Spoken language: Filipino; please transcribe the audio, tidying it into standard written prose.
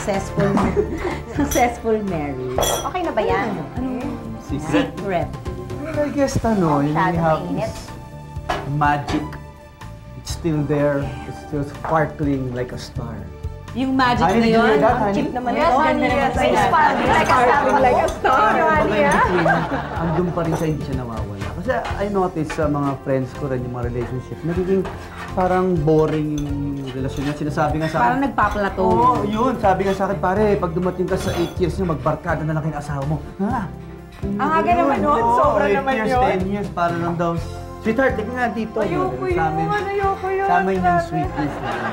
successful marriage. Okay na ba yan? Secret. I guess, ano, you have mainit. this magic. It's still there. It's still sparkling like a star. Yung magic na Honey, yun, that, ang honey? cheap naman Yes, ito. honey, yes. It's sparkling like a star. Like a star. Andun pa rin siya, hindi siya nawawala. Kasi I noticed sa mga friends ko rin, yung mga relationship, nagiging parang boring yung relasyon niya. Sinasabi nga sa akin. Parang nagpaplato. Oo, yun. Sabi nga sa akin, pare, pag dumating ka sa 8 years niyo, magbarkada na lang kayo ng asawa mo. Ha? Ang aga naman nun, sobra naman 8 years, yun. 10 years, para lang daw. Sweetheart, tingnan nga dito. Ayoko yun, ayoko yun. Sama yung sweetness na.